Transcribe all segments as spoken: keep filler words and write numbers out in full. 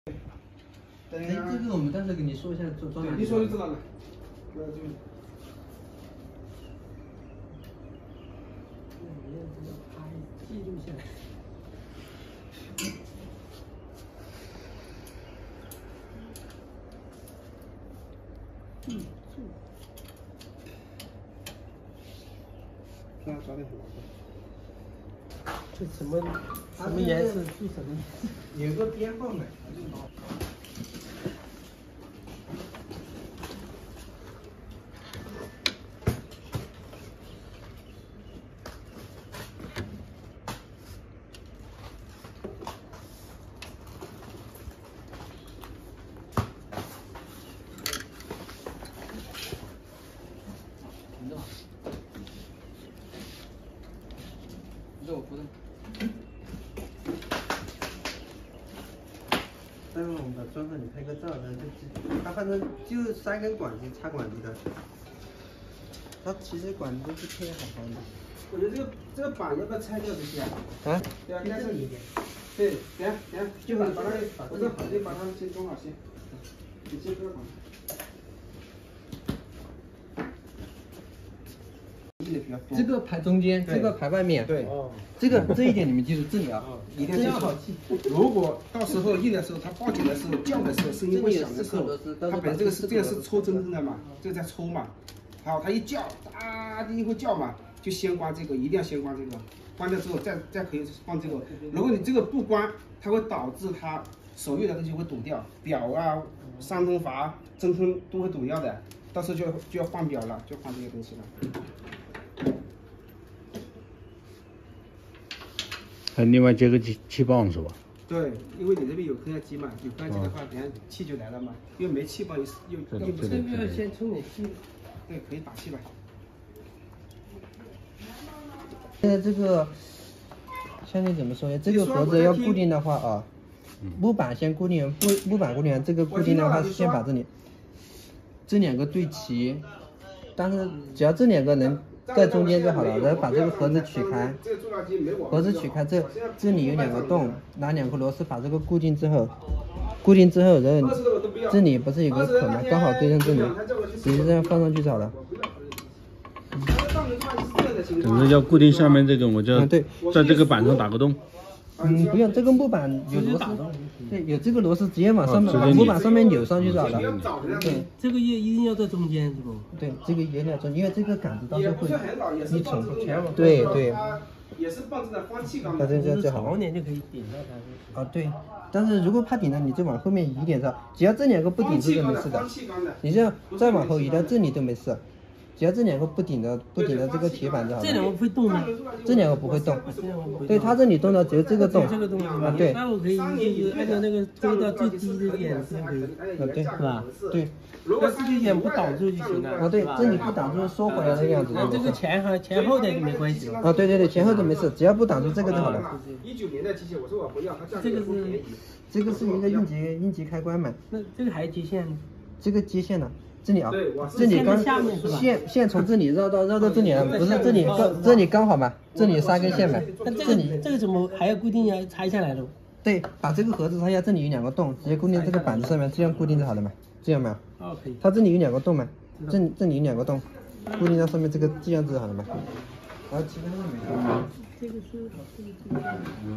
哎，这个我们到时候给你说一下装装哪里。 你说就知道了。不要就。 记录下来。记住。 这样抓的很麻烦。这什么什么颜色？是什么？ 有个编号的。 这我扶着。待会我们把装上，你拍个照，然后就它反正就三根管子插管子的，它其实管子都是贴好好的。 我觉得这个这个板要不要拆掉这些啊？ 啊？ 对啊，盖这里一点。对，等下等下，就把把它我这好就把它先装好先。你先不要管。 这个排中间，这个排外面。 对。 哦。这个这一点你们记住，这里啊， 一定要好气。如果到时候硬的时候，它报警的时候叫的时候，声音会响的时候，它本身这个是这个是抽针针的嘛，这个在抽嘛。好，它一叫，啊，一会叫嘛，就先关这个，一定要先关这个。关掉之后再再可以放这个。如果你这个不关，它会导致它手运的东西会堵掉，表啊、三通阀、针通都会堵掉的。到时候就要就要换表了，就换这些东西了。 还另外接个气气泵是吧？ 对，因为你这边有空压机嘛，有空压机的话，等下气就来了嘛。因为没气泵又又又不这个要先充点气。 对，可以打气吧。 现在这个，现在怎么说呢？这个盒子要固定的话啊，木板先固定，木木板固定，这个固定的话是先把这里这两个对齐，但是只要这两个能在中间就好了，然后把这个盒子取开，盒子取开，这这里有两个洞，拿两颗螺丝把这个固定之后，固定之后，然后这里不是有个口吗？刚好对上这里，直接这样放上去就好了。 总之要固定下面这个，我就要在这个板上打个洞。 嗯，不用，这个木板有螺丝，对，有这个螺丝直接往上面，往木板上面扭上去就好了。对，这个也一定要在中间，是不？对，这个也要中，因为这个杆子到时候会一冲。对对。 也是放置在换气缸。 把这个就好。长点就可以顶到它。啊，对。但是如果怕顶了，你就往后面移点上，只要这两个不顶住就没事的。你这样再往后移到这里都没事。只要这两个不顶的不顶的这个铁板就好了。这两个不会动吗？这两个不会动。对，它这里动的只有这个动。这个动啊，对。那我可以就是按照那个推到最低的点就可以。啊，对，是吧？对。但是这点不挡住就行了。啊，对，这里不挡住缩回来那个样子。那这个前和前后的就没关系了。啊，对对对，前后都没事，只要不挡住这个就好了。 一九年的机械，我说我不要，它价格不便宜。 这个是一个应急应急开关嘛？那这个还接线呢？这个接线呢？这里啊，这里刚线线从这里绕到绕到这里了，不是这里刚这里刚好嘛，这里三根线嘛。那这里这个怎么还要固定要拆下来了？对，把这个盒子拆下，这里有两个洞，直接固定这个板子上面，这样固定就好了嘛，这样嘛。哦，可以。它这里有两个洞嘛，这这里有两个洞，固定在上面这个这样子好了嘛。然后其他的没事。这个是好，这个这个。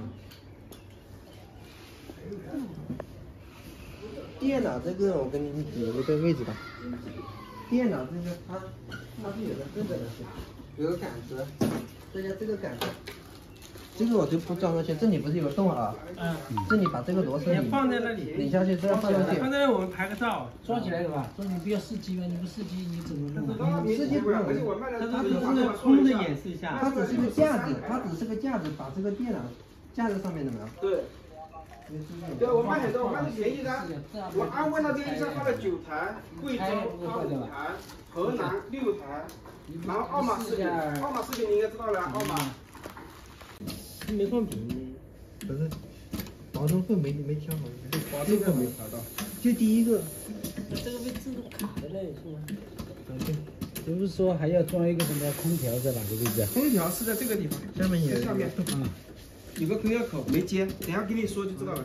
电脑这个我跟你们指一个位置吧。电脑这个它它是有个这个的，有个杆子，大家这个杆子，这个我就不装上去，这里不是有个洞啊？嗯。这里把这个螺丝拧放在那里，拧下去这样放上去。放在那我们拍个照，装起来是吧？说你不要试机吗？你不试机你怎么弄？试机不用，它只是空的演示一下。它只是个架子，它只是个架子，把这个电脑架在上面的没有？ 对。对，我卖很多，我卖的便宜的。我安徽那边一下发了九台，贵州发五台，河南六台，然后奥马视频，奥马视频你应该知道了，奥马。 没放平呢。不是，保存会没没调好，保存会没调到。就第一个。那这个被自动卡的嘞，是吗？啊对。不是说还要装一个什么空调在哪个位置？ 空调是在这个地方， 下面有。 下面。嗯。有个空调口没接，等下给你说就知道了。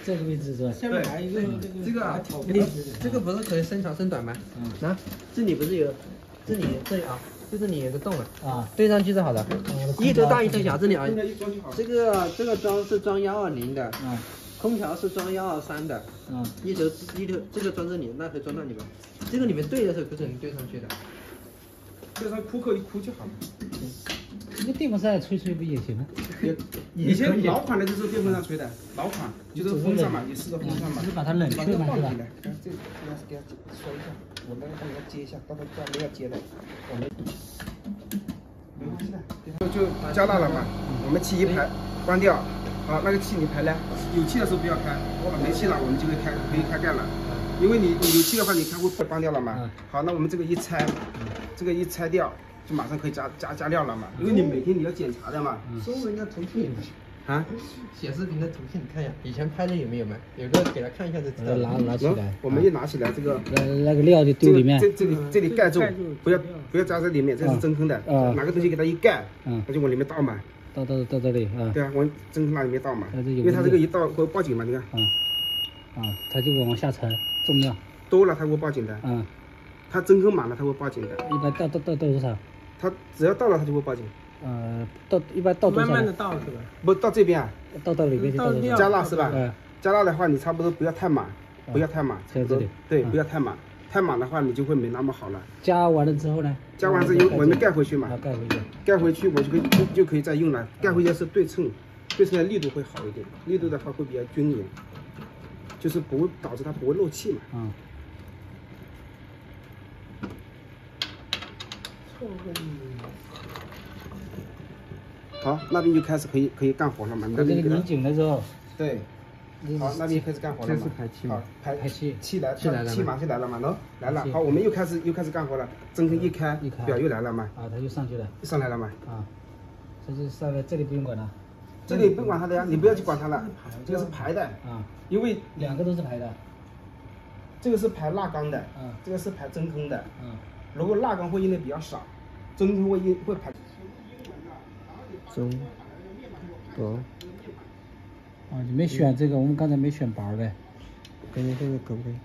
这个位置是吧？下面还有一个这个啊，这个不是可以伸长伸短吗？嗯。啊，这里不是有，这里这里啊，就这里有个洞啊。啊。对上去是好的。一头大一头小，这里啊。这个这个装是装幺二零的。嗯。空调是装幺二三的。嗯。一头一头这个装这里，那头装那里面。这个里面对的时候不是能对上去的。 对上箍扣一箍就好了。 那电风扇吹吹不也行吗？ 以前老款的就是电风扇吹的，老款就是风扇嘛，你试着风扇嘛， 就是把它冷却嘛，是吧？ 这这要是给它说一下，我们帮它接一下，到时候家没有接的，我们没关系的，就加大了嘛。我们气一排关掉，啊，那个气你排呢，有气的时候不要开，没气了我们就会开，可以开盖了。因为你有气的话，你开会关掉了嘛。好，那我们这个一拆，这个一拆掉。就马上可以加加加料了嘛，因为你每天你要检查的嘛。 收人家图片啊，显示屏的图片你看一下，以前拍的有没有嘛？有个给他看一下就知道。 拿拿起来， 我们一拿起来这个， 那那个料就丢里面。 这这里这里盖住，不要不要扎在里面，这是真空的。啊。拿个东西给它一盖，嗯，它就往里面倒嘛。 倒到到这里啊。 对啊，往真空那里面倒嘛。因为它这个一倒会报警嘛，你看。 啊。啊，它就会往下沉，重量多了它会报警的。嗯。它真空满了它会报警的。 一般倒倒倒多少？ 它只要到了，它就会报警。 呃，到一般到多少？ 慢慢的到是吧？ 不到这边啊， 到到里面去，到加辣是吧？嗯。加辣的话，你差不多不要太满，不要太满。 在这里。 对，不要太满，太满的话你就会没那么好了。 加完了之后呢？ 加完之后我们盖回去嘛。 盖回去。 盖回去我就可以就就可以再用了。盖回去是对称，对称的力度会好一点，力度的话会比较均匀，就是不会导致它不会漏气嘛。嗯。好，那边就开始可以可以干活了嘛？ 那边拧紧的时候， 对，好，那边开始干活了嘛？ 这是排气嘛？ 排排气， 气来，气来了，气马上来了嘛？喏，来了。好，我们又开始又开始干活了，真空一开，表又来了嘛？ 啊，它就上去了， 上来了嘛？ 啊，这就上来，这里不用管它， 这里不用管它的呀，你不要去管它了，这个是排的啊，因为两个都是排的， 这个是排蜡缸的，嗯，这个是排真空的，嗯，如果蜡缸会用的比较少，真空会用会排。 中薄啊，你没选这个，我们刚才没选薄的。 感觉这个可不可以？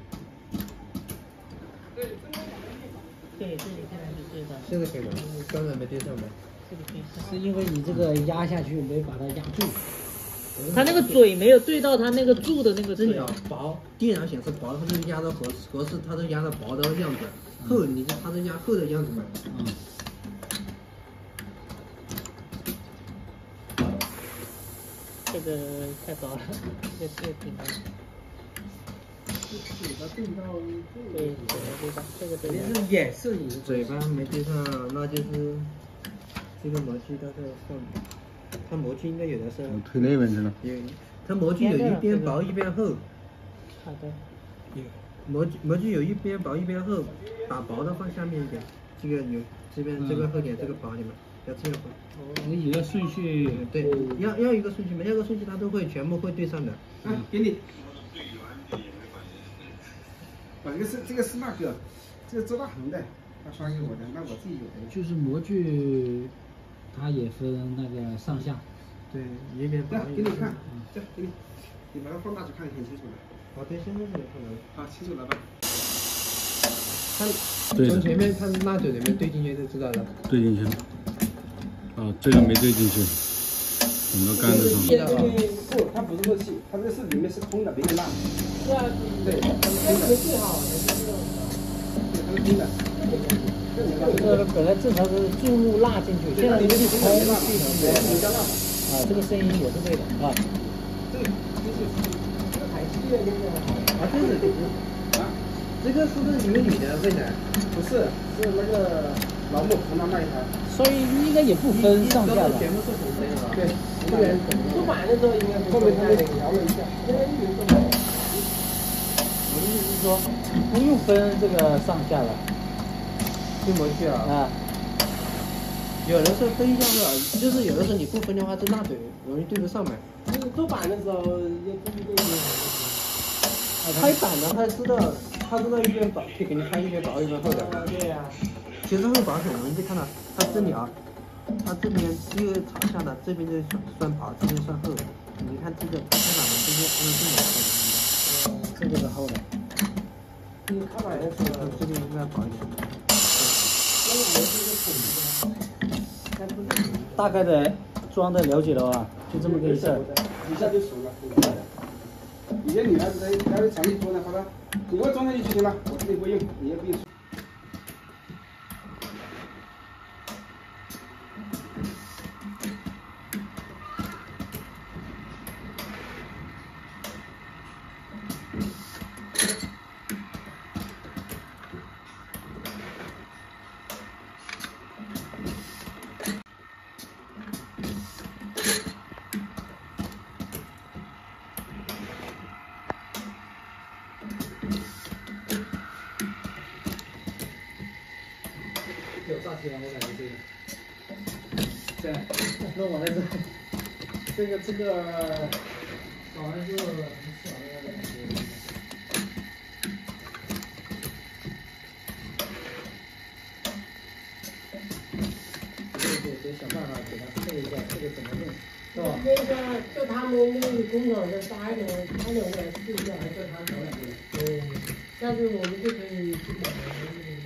对，这里现在是对的。 现在可以了，刚才没对上呗。 这个可以。 是因为你这个压下去没把它压住， 它那个嘴没有对到它那个柱的那个嘴啊。薄，电脑显示薄，它就压到合合适，它都压到薄的样子。厚，你就它是压厚的样子嘛。嗯。 这个太薄了，这个这个挺难。嘴巴对到，对，嘴巴对到，这个对到。 是眼色也是嘴巴没对上，那就是这个模具它在上面，它模具应该有的是。 我推那边去了。 有，它模具有一边薄一边厚。 好的。 有，模具模具有一边薄一边厚，把薄的放下面一点，这个有这边这个厚点，这个薄点嘛。要这样放， 你有个顺序， 对，要要一个顺序，没有个顺序，它都会全部会对上的。 嗯，给你。啊，这个是这个是那个，这个周大恒的，他刷给我的，那我自己有的。 就是模具，它也分那个上下。 对，一边薄。 给你看，这给你，你把它放大就看得很清楚了。 好，对，现在是看到了。 好，清楚了吧？ 它从前面它蜡嘴里面对进去就知道了。 对进去了。哦，这个没对进去，等到干的时候。 不，它不是热气，它这个是里面是空的，没有蜡。 是啊， 对，它是空的。 最好的就是， 对，它是空的。 这个本来正常是注入蜡进去，现在你这里开蜡， 没加蜡。 啊，这个声音也是对的啊。 对，就是这个排气越用越好。 啊，这个就是啊，这个是不是你们女的问的？ 不是，是那个老木湖南那一台。 所以应该也不分上下的。 全部是红色的。 对， 这边出版的时候应该后面他们调了一下。 我的意思是说，不用分这个上下了。 对模具啊。啊。有的时候分一下是，就是有的时候你不分的话，这蜡嘴容易对不上嘛。 那个做板的时候要注意这个。 拍板的他知道，他知道一边薄，可以给你拍一边薄一边厚的。 对呀。 其实会薄很容易，就看到它这里啊，它这边一个朝下的，这边就算算薄，这边算厚， 你看这个开把门这些按这么厚的， 嗯，这个是厚的。 这个开把也是， 这个应该薄一点。 大概的装的了解了啊，就这么个意思。 一下就熟了。以前女孩子在家里厂里做的，把它给我装上去就行了，我这里不用，你也不用。 有炸起来，我感觉这个，对，弄完了之后，这个这个搞完之后很爽的感觉。对对，得想办法给它配一下，这个怎么弄，是吧？ 那个就他们那个工厂的搭一点，他两个来试一下，还叫他找两个。嗯，下次我们就可以去买那个。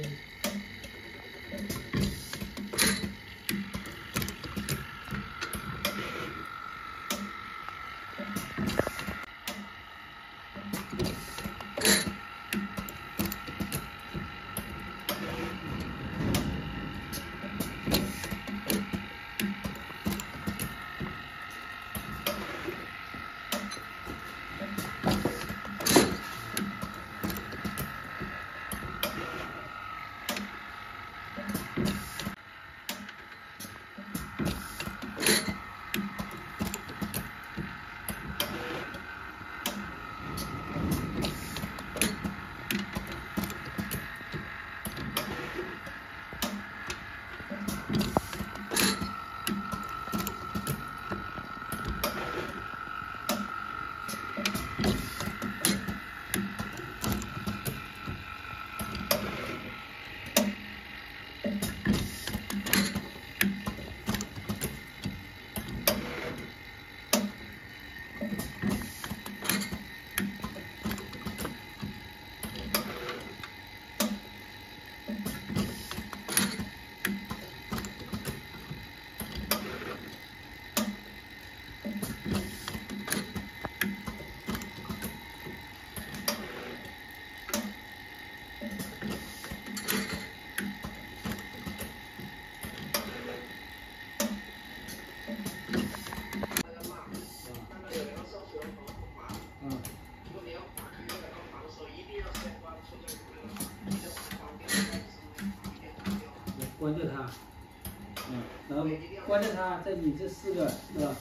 关着它，嗯，然后关着它，再你这四个是吧？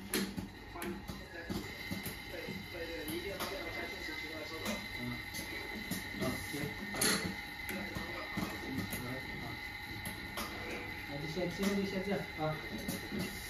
嗯，好，行，嗯，好，那就先今天就先这样啊。